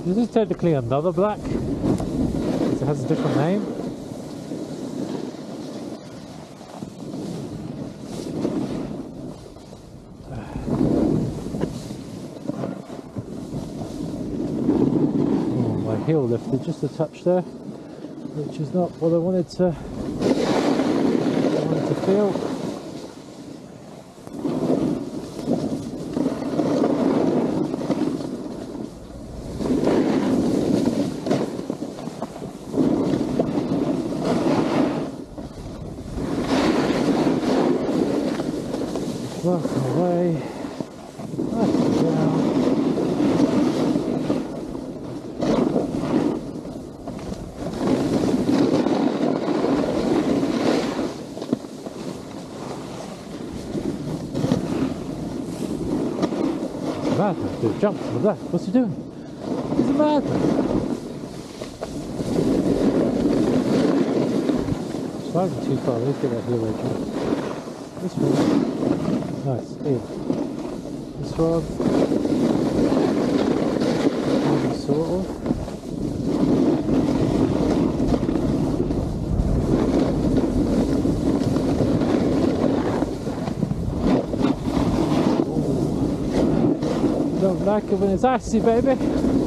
This is technically another black. It has a different name. Oh, my heel lifted just a touch there, which is not what I wanted to feel. Working away, up and down. Madman, dude, jump to the left. What's he doing? He's a madman. Sliding too far. Let's get that heel edge on. This one. Nice, in. This one. Maybe sort of. Don't like it when it's icy, baby.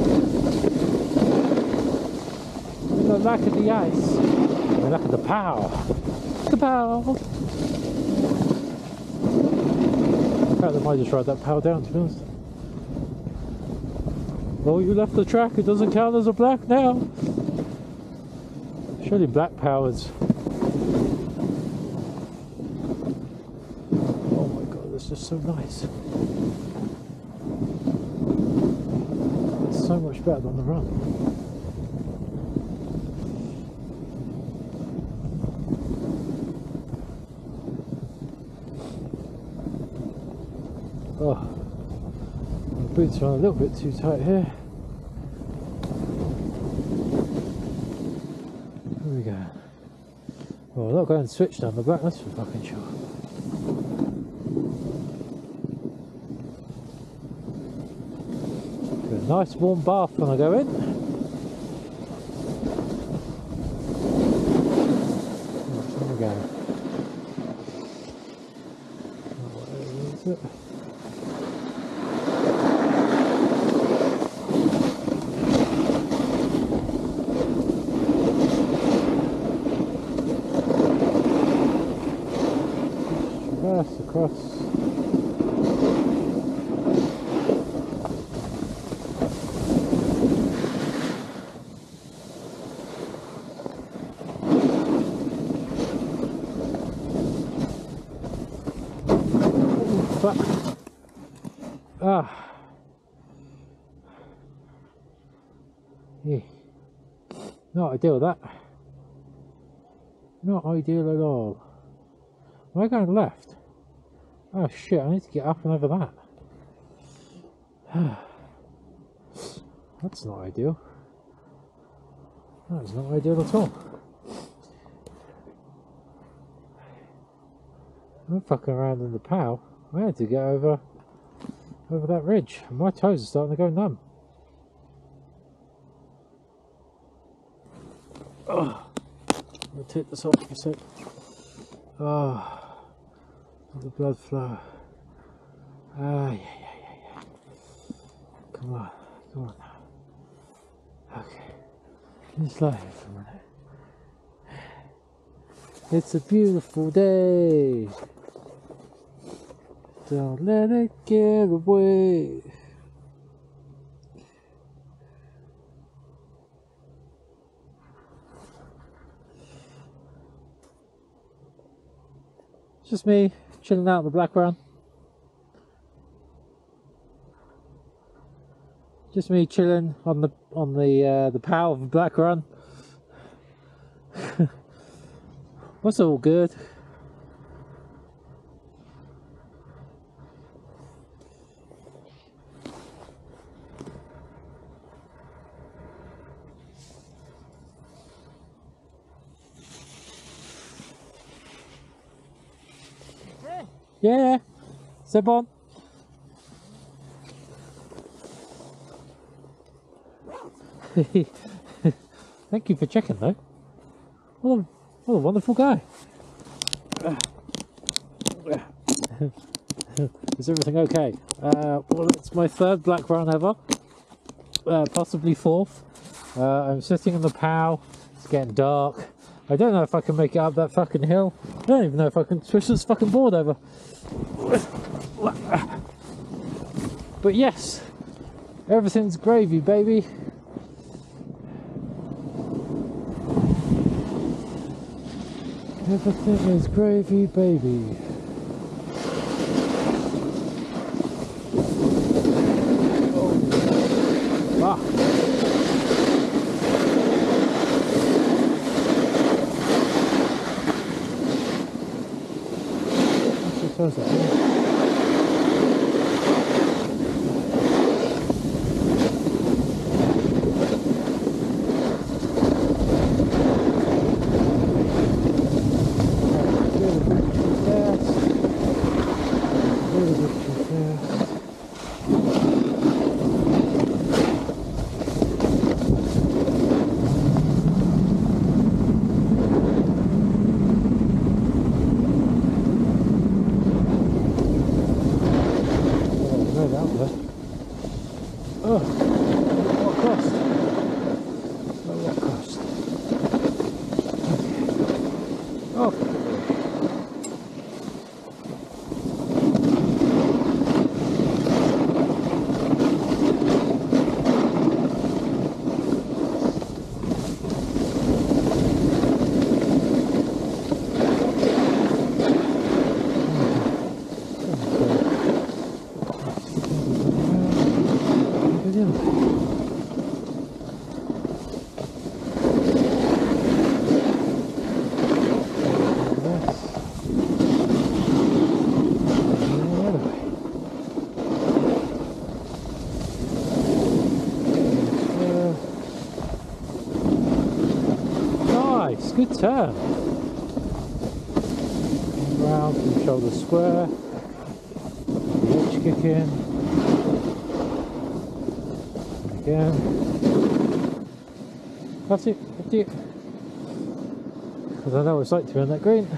We don't like it the ice. We like it the power. The power. In fact, I might just ride that power down, to be honest. Well, you left the track, it doesn't count as a black now. Surely black powers. Oh my god, this is so nice. It's so much better than the run. Oh, my boots are on a little bit too tight here. Here we go. Well, I'm not going to switch down the back, that's for fucking sure. Get a nice warm bath when I go in. There we go. Where is it? Across. Ooh, fuck. Ah. Yeah. Not ideal with that. Not ideal at all. Am I going left? Oh shit, I need to get up and over that. That's not ideal. That is not ideal at all. I'm fucking around in the POW. I had to get over that ridge. And my toes are starting to go numb. Oh, I'll take this off for a sec. Oh. The blood flow. Ah, yeah. Come on. Okay. Just lie here for a minute. It's a beautiful day. Don't let it get away. It's just me chilling out in the black run. Just me chilling on the power of the black run. What's all good? Yeah, c'est bon. Thank you for checking though. What a wonderful guy. Is everything okay? Well, it's my third black run ever. Possibly fourth. I'm sitting in the POW. It's getting dark. I don't know if I can make it up that fucking hill. I don't even know if I can switch this fucking board over. But yes, everything's gravy, baby. Everything is gravy, baby. Oh. Ah. What's that? Good turn. Round from shoulder square. The edge kick in. And again. That's it. That's it. Because I know what it's like to be on that green.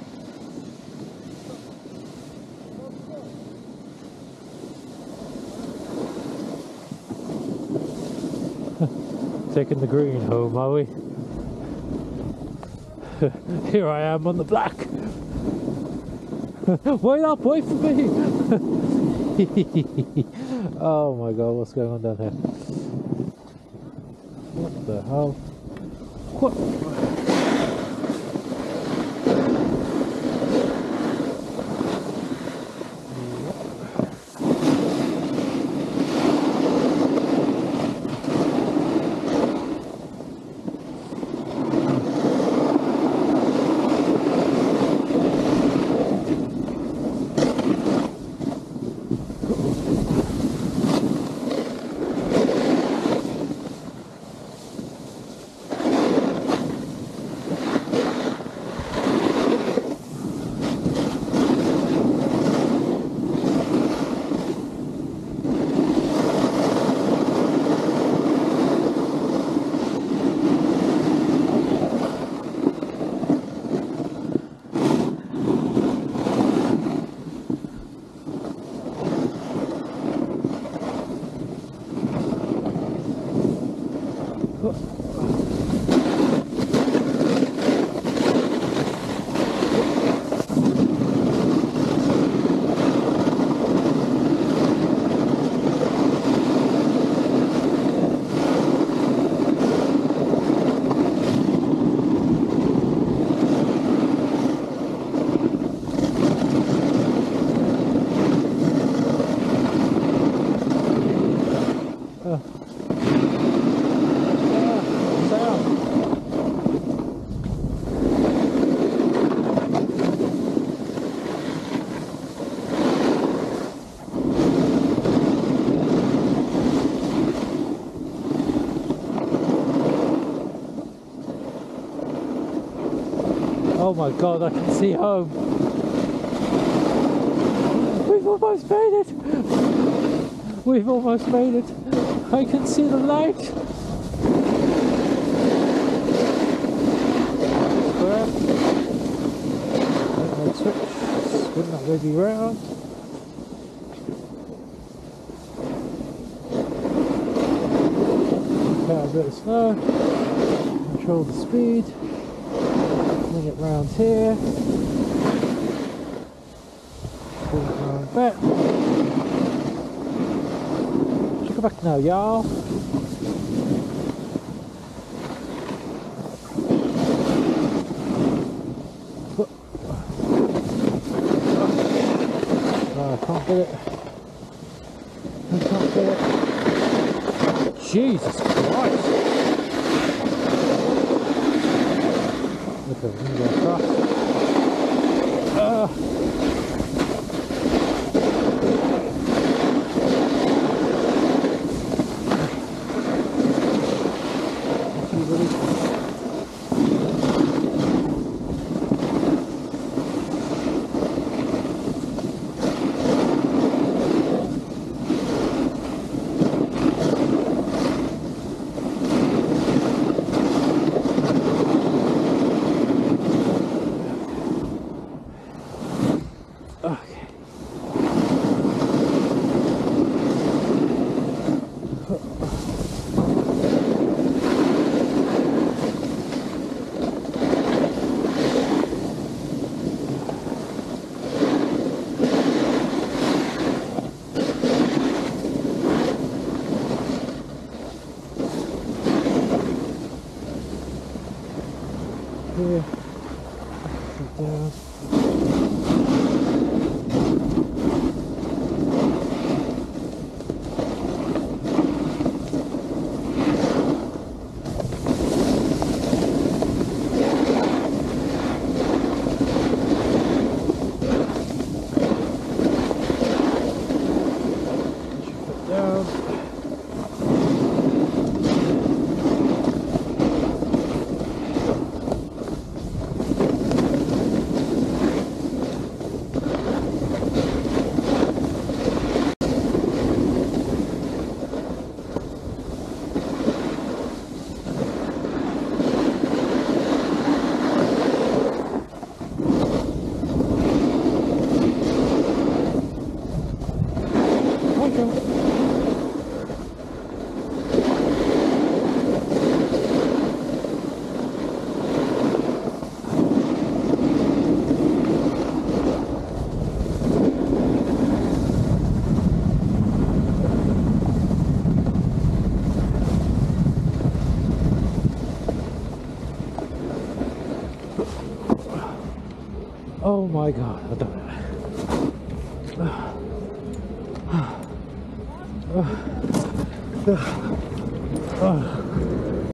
Taking the green home, are we? Here I am on the black. Wait up, wait for me. Oh my god, what's going on down here? What the hell? What? Oh my god, I can see home. We've almost made it. We've almost made it. I can see the light. Right switch, spin that baby round. A bit of snow, control the speed, bring it round here, bring it round back. Should go back now, y'all. I can't get it. I can't get it. Jesus Christ! Okay, we can go across. Here, down. Oh my God, I've done it.